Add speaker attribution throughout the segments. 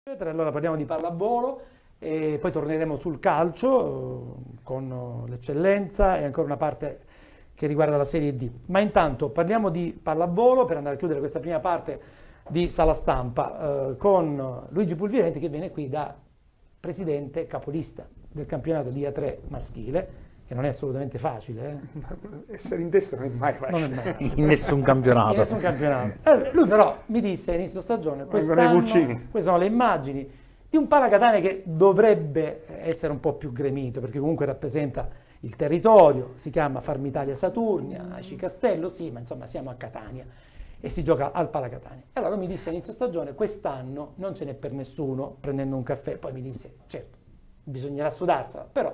Speaker 1: Allora parliamo di pallavolo e poi torneremo sul calcio con l'eccellenza e ancora una parte che riguarda la Serie D. Ma intanto parliamo di pallavolo per andare a chiudere questa prima parte di Sala Stampa con Luigi Pulvirenti, che viene qui da presidente capolista del campionato di A3 maschile, che non è assolutamente facile.
Speaker 2: Essere in destra non è mai facile.
Speaker 1: Non è mai facile.
Speaker 3: In nessun campionato.
Speaker 1: In nessun campionato. Lui però mi disse a inizio stagione, quest'anno, queste sono le immagini di un Palacatania che dovrebbe essere un po' più gremito, perché comunque rappresenta il territorio, si chiama Farmitalia Saturnia, Aci Castello, sì, ma insomma siamo a Catania e si gioca al Palacatania. E allora mi disse a inizio stagione, quest'anno non ce n'è per nessuno, prendendo un caffè, poi mi disse, certo, bisognerà sudarsela, però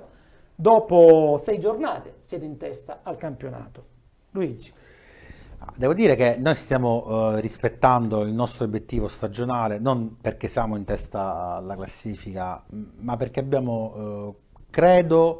Speaker 1: dopo 6 giornate siete in testa al campionato. Luigi.
Speaker 3: Devo dire che noi stiamo rispettando il nostro obiettivo stagionale, non perché siamo in testa alla classifica, ma perché abbiamo, credo,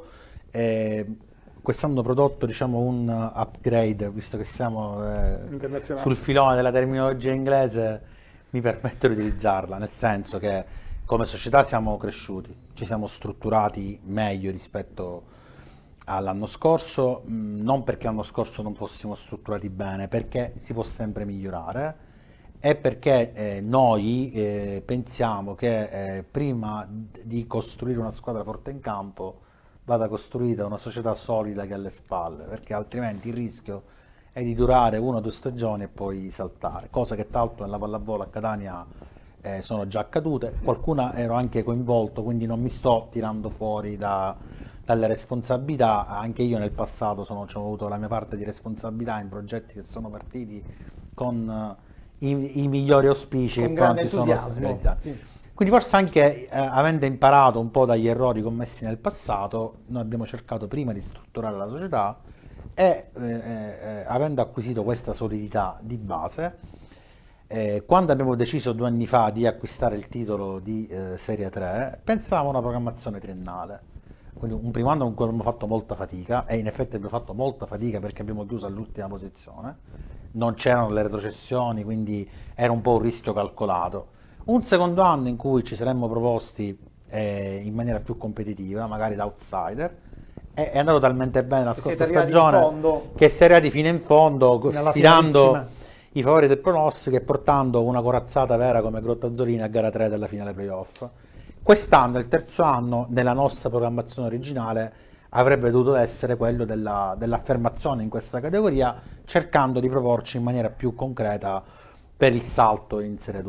Speaker 3: quest'anno prodotto, diciamo, un upgrade, visto che siamo sul filone della terminologia inglese, mi permetto di utilizzarla, nel senso che come società siamo cresciuti, ci siamo strutturati meglio rispetto all'anno scorso, non perché l'anno scorso non fossimo strutturati bene, perché si può sempre migliorare e perché noi pensiamo che prima di costruire una squadra forte in campo vada costruita una società solida che ha alle spalle, perché altrimenti il rischio è di durare 1 o 2 stagioni e poi saltare, cosa che tra l'altro nella pallavolo a Catania sono già accadute. Qualcuna ero anche coinvolto, quindi non mi sto tirando fuori dalle responsabilità. Anche io nel passato ho avuto la mia parte di responsabilità in progetti che sono partiti con i migliori auspici
Speaker 1: con
Speaker 3: che poi non si sono realizzati.
Speaker 1: Sì.
Speaker 3: Quindi forse anche avendo imparato un po' dagli errori commessi nel passato, noi abbiamo cercato prima di strutturare la società e avendo acquisito questa solidità di base, quando abbiamo deciso 2 anni fa di acquistare il titolo di Serie 3, pensavamo a una programmazione triennale. Quindi un primo anno in cui abbiamo fatto molta fatica, e in effetti abbiamo fatto molta fatica perché abbiamo chiuso all'ultima posizione, non c'erano le retrocessioni, quindi era un po' un rischio calcolato. Un secondo anno in cui ci saremmo proposti in maniera più competitiva, magari da outsider, è andato talmente bene la scorsa stagione che si è arrivati fino in fondo, sfidando i favori del pronostico e portando una corazzata vera come Grottazzolini a gara 3 della finale playoff. Quest'anno, il terzo anno, nella nostra programmazione originale, avrebbe dovuto essere quello dell'affermazione in questa categoria, cercando di proporci in maniera più concreta per il salto in Serie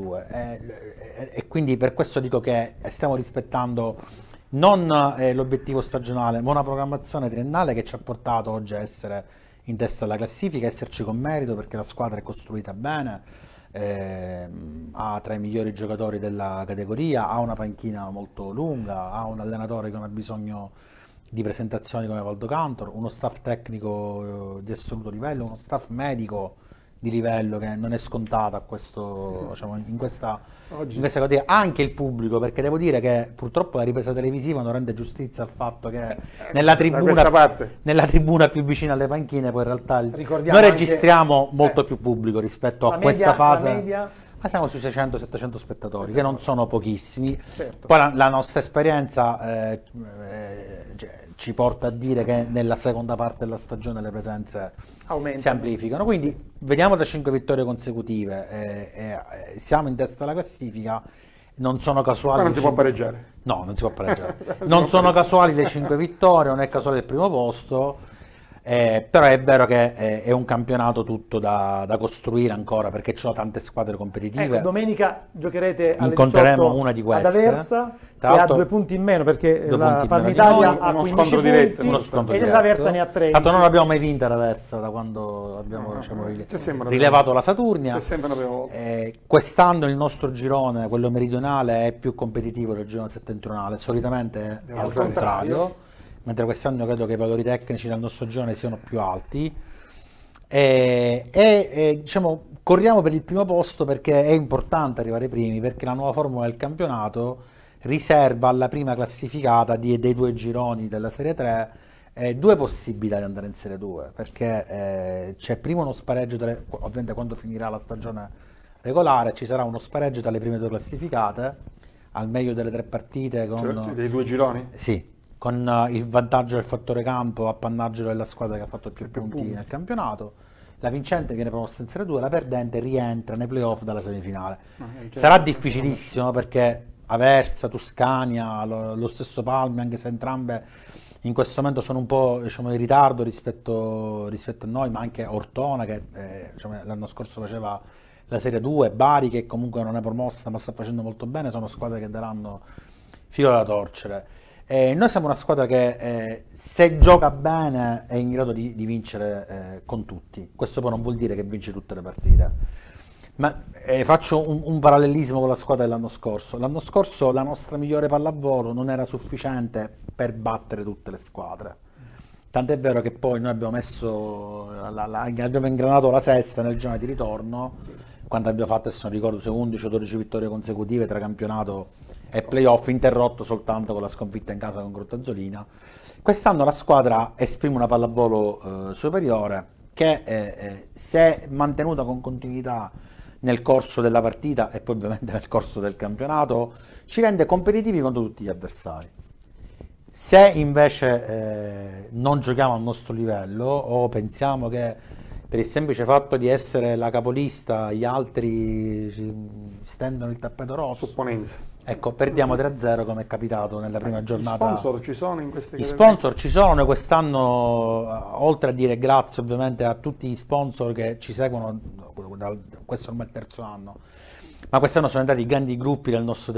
Speaker 3: 2. E quindi per questo dico che stiamo rispettando non l'obiettivo stagionale, ma una programmazione triennale che ci ha portato oggi a essere in testa alla classifica, esserci con merito perché la squadra è costruita bene, ha tra i migliori giocatori della categoria, ha una panchina molto lunga, ha un allenatore che non ha bisogno di presentazioni come Valdo Cantor, uno staff tecnico di assoluto livello, uno staff medico di livello che non è scontato a questo, diciamo, in questa categoria, anche il pubblico, perché devo dire che purtroppo la ripresa televisiva non rende giustizia al fatto che nella tribuna più vicina alle panchine poi in realtà noi registriamo molto più pubblico rispetto a questa fase. Ma siamo sui 600-700 spettatori, che non sono pochissimi.
Speaker 1: Certo.
Speaker 3: Poi la nostra esperienza ci porta a dire che nella seconda parte della stagione le presenze si amplificano. Quindi vediamo da 5 vittorie consecutive, siamo in testa alla classifica, non sono casuali.
Speaker 2: Ma non si può pareggiare.
Speaker 3: No, non si può pareggiare. Non sono casuali le 5 vittorie, non è casuale il primo posto. Però è vero che è un campionato tutto da costruire ancora, perché ci sono tante squadre competitive.
Speaker 1: Ecco, domenica giocherete alle
Speaker 3: incontreremo
Speaker 1: 18
Speaker 3: una di queste
Speaker 1: ad Aversa, che ha 2 punti in meno perché la Farmitalia ha 15 punti e l'Aversa ne ha 13.
Speaker 3: Tanto non l'abbiamo mai vinta l'Aversa da quando abbiamo rilevato la Saturnia. Quest'anno il nostro girone, quello meridionale, è più competitivo del girone settentrionale, solitamente è al contrario. Mentre quest'anno credo che i valori tecnici del nostro girone siano più alti diciamo, corriamo per il primo posto perché è importante arrivare ai primi, perché la nuova formula del campionato riserva alla prima classificata dei 2 gironi della Serie 3 2 possibilità di andare in Serie 2, perché c'è prima uno spareggio, ovviamente quando finirà la stagione regolare ci sarà uno spareggio tra le prime 2 classificate, al meglio delle 3 partite.
Speaker 2: Cioè, dei 2 gironi?
Speaker 3: Sì, con il vantaggio del fattore campo, appannaggio della squadra che ha fatto più punti nel campionato. La vincente viene promossa in Serie 2, la perdente rientra nei playoff dalla semifinale. Sarà difficilissimo perché Aversa, Tuscania, lo stesso Palmi, anche se entrambe in questo momento sono un po', diciamo, in ritardo rispetto a noi, ma anche Ortona che diciamo, l'anno scorso faceva la Serie 2, Bari che comunque non è promossa ma sta facendo molto bene, sono squadre che daranno filo da torcere. Noi siamo una squadra che se gioca bene è in grado di vincere con tutti. Questo poi non vuol dire che vince tutte le partite. Ma faccio un parallelismo con la squadra dell'anno scorso. L'anno scorso la nostra migliore pallavolo non era sufficiente per battere tutte le squadre. Tant'è vero che poi noi abbiamo abbiamo ingranato la sesta nel girone di ritorno, quando abbiamo fatto, se non ricordo, 11 o 12 vittorie consecutive tra campionato e playoff, interrotto soltanto con la sconfitta in casa con Grottazzolina. Quest'anno la squadra esprime una pallavolo superiore che se mantenuta con continuità nel corso della partita e poi ovviamente nel corso del campionato ci rende competitivi contro tutti gli avversari. Se invece non giochiamo al nostro livello o pensiamo che per il semplice fatto di essere la capolista gli altri stendono il tappeto rosso,
Speaker 2: supponenza.
Speaker 3: Ecco, perdiamo 3-0 come è capitato nella prima giornata.
Speaker 2: Gli sponsor ci sono in queste
Speaker 3: categorie? Gli sponsor ci sono, noi quest'anno, oltre a dire grazie ovviamente a tutti gli sponsor che ci seguono, questo ormai è il 3° anno, ma quest'anno sono entrati grandi gruppi del nostro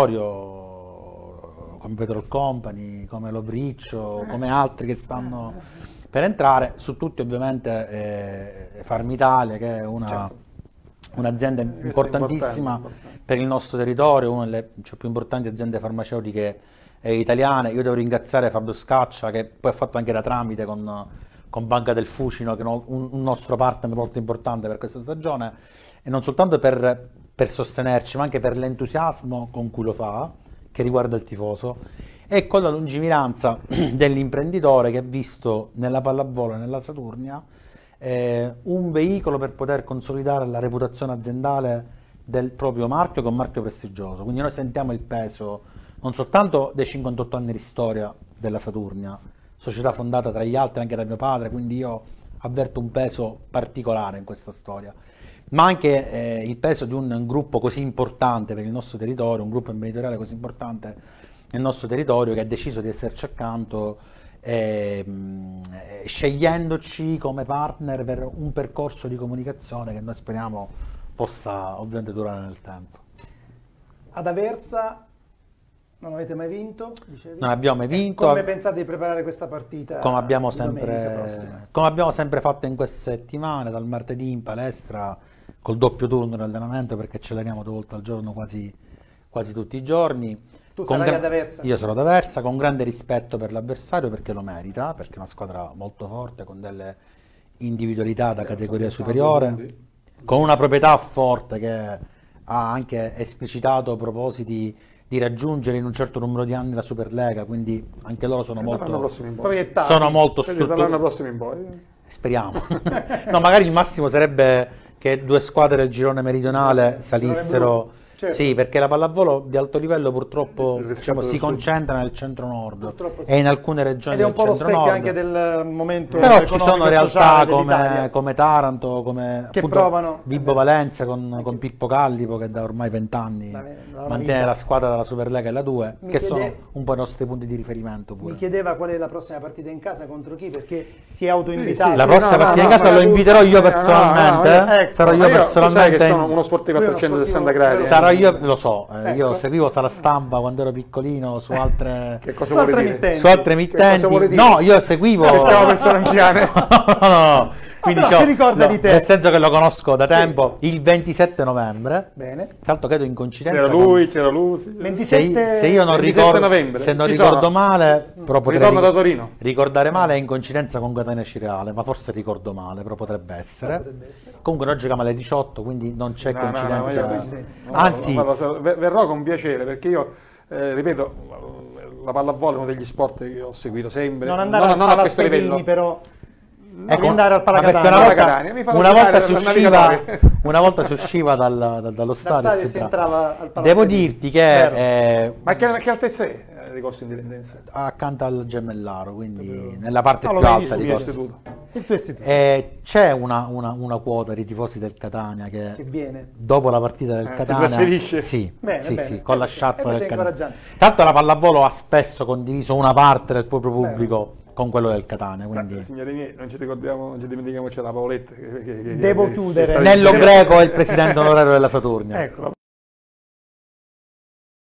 Speaker 3: territorio, come Petrol Company, come Lovriccio, come altri che stanno per entrare, su tutti ovviamente Farm Italia, che è un'azienda importantissima per il nostro territorio, una delle più importanti aziende farmaceutiche italiane. Io devo ringraziare Fabio Scaccia che poi ha fatto anche da tramite con Banca del Fucino, che è un nostro partner molto importante per questa stagione, e non soltanto per sostenerci, ma anche per l'entusiasmo con cui lo fa, che riguarda il tifoso, e con la lungimiranza dell'imprenditore che ha visto nella pallavolo e nella Saturnia un veicolo per poter consolidare la reputazione aziendale del proprio marchio, con marchio prestigioso. Quindi noi sentiamo il peso non soltanto dei 58 anni di storia della Saturnia, società fondata tra gli altri anche da mio padre, quindi io avverto un peso particolare in questa storia, ma anche il peso di un gruppo così importante per il nostro territorio, un gruppo imprenditoriale così importante nel nostro territorio, che ha deciso di esserci accanto, scegliendoci come partner per un percorso di comunicazione che noi speriamo possa ovviamente durare nel tempo.
Speaker 1: Ad Aversa non avete mai vinto? Dicevi?
Speaker 3: Non abbiamo mai vinto.
Speaker 1: Come pensate di preparare questa partita?
Speaker 3: Come abbiamo sempre fatto in queste settimane, dal martedì in palestra, col doppio turno di allenamento, perché ci alleniamo 2 volte al giorno quasi tutti i giorni.
Speaker 1: Tu sarai ad Aversa?
Speaker 3: Io sarò ad Aversa, con grande rispetto per l'avversario, perché lo merita, perché è una squadra molto forte, con delle individualità da categoria superiore, con una proprietà forte che ha anche esplicitato propositi di raggiungere in un certo numero di anni la Superlega, quindi anche loro sono molto
Speaker 2: strutturati. Dall'anno prossimo in poi.
Speaker 3: Speriamo. No, magari il massimo sarebbe che 2 squadre del girone meridionale salissero. Certo. Sì, perché la pallavolo di alto livello purtroppo si concentra nel centro-nord e in alcune regioni del centro-nord. Ed è un po' lo specchio
Speaker 1: anche del momento
Speaker 3: però ci sono realtà come Taranto, come
Speaker 1: che provano
Speaker 3: Vibo Valenza con Pippo Callipo, che da ormai 20 anni mantiene la squadra della Superlega e la 2, sono un po' i nostri punti di riferimento pure.
Speaker 1: Mi chiedeva qual è la prossima partita in casa, contro chi, perché si è autoinvitato.
Speaker 3: La prossima partita in casa lo inviterò io personalmente. Sarò io personalmente.
Speaker 2: Sai che sono uno sportivo a 360 gradi.
Speaker 3: Io lo so, io seguivo Sala Stampa quando ero piccolino su altre
Speaker 2: che cosa vuole dire?
Speaker 3: Su altre emittenti. No, io seguivo.
Speaker 2: Siamo persone anziane.
Speaker 3: No. Quindi
Speaker 1: si ricorda di te.
Speaker 3: Nel senso che lo conosco da tempo, il 27 novembre.
Speaker 1: Bene.
Speaker 3: Tra l'altro credo in coincidenza.
Speaker 2: C'era lui.
Speaker 3: Se io non ricordo, se non ricordo male, però
Speaker 2: ritorno da Torino.
Speaker 3: Ricordare male è in coincidenza con Catania Cireale, ma forse ricordo male, però potrebbe essere. Comunque noi giochiamo alle 18, quindi non c'è coincidenza. Anzi,
Speaker 2: verrò con piacere, perché io ripeto, la pallavolo è uno degli sport che ho seguito sempre.
Speaker 1: Non andare a questo livello, però. Devi andare al
Speaker 3: perché
Speaker 1: Palacatania.
Speaker 3: una volta si usciva dallo stadio e
Speaker 1: si entrava al Palazzo.
Speaker 3: Devo dirti che
Speaker 2: ma che altezza è di Corso Indipendenza?
Speaker 3: accanto al Gemellaro, quindi nella parte più
Speaker 2: lo vedi
Speaker 3: alta
Speaker 2: sul
Speaker 3: di
Speaker 2: mio
Speaker 3: Corso.
Speaker 2: istituto.
Speaker 1: Il tuo istituto.
Speaker 3: C'è una quota di tifosi del Catania che
Speaker 1: viene.
Speaker 3: dopo la partita del
Speaker 2: Si
Speaker 3: Catania
Speaker 2: trasferisce?
Speaker 3: sì,
Speaker 1: Bene,
Speaker 3: sì,
Speaker 1: bene.
Speaker 3: sì, con la sciarpa del Catania.
Speaker 1: incoraggiante.
Speaker 3: Tanto la pallavolo ha spesso condiviso una parte del proprio pubblico con quello del Catania, quindi
Speaker 2: Signori miei, non ci dimentichiamoci la Paoletta.
Speaker 1: Devo chiudere.
Speaker 3: Nello Greco è il presidente onorario della Saturnia.
Speaker 1: Ecco.